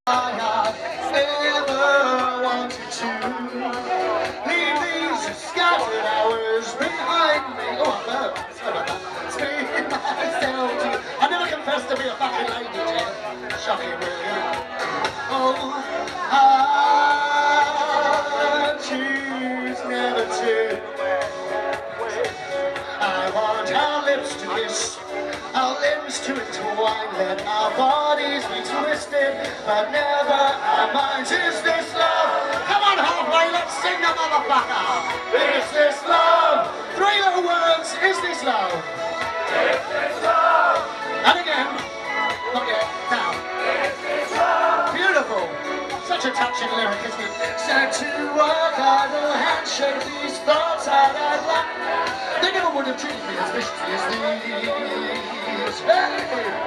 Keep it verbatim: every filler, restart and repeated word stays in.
I ever wanted to leave these scattered hours behind me. Oh, I know. Sorry about that. Speak myself to you. I never confessed to be a fucking lady, Jeff. Shocking, really. Oh, I choose never to. I want our lips to kiss, our limbs to entwine, let our bodies be twisted, but never our minds. Is this love? Come on, halfway, let's sing the motherfucker. Is this love? Three little words. Is this love? Is this love? And again. Not yet. Now. Is this love? Beautiful. Such a touching lyric, isn't it? Said to work, idle handshake, these thoughts I'd had like. They never would have treated me as viciously as these. Hey!